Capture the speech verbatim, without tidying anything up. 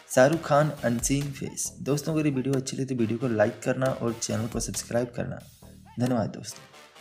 Shahrukh Khan unseen face. दोस्तों अगर ये वीडियो अच्छी लगी तो वीडियो को लाइक करना और चैनल को सब्सक्राइब करना। धन्यवाद दोस्तों।